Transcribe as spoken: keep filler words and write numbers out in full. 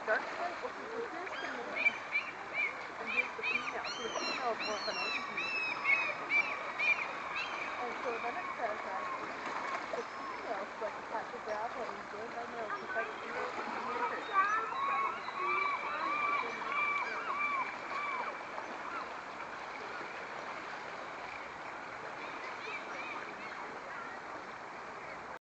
dark skin? Okay, so here's the male, and here's the female. So the female is more of an orthopedic. And so then it says actually, the female psychopathographal is joined by males who fight evil encounters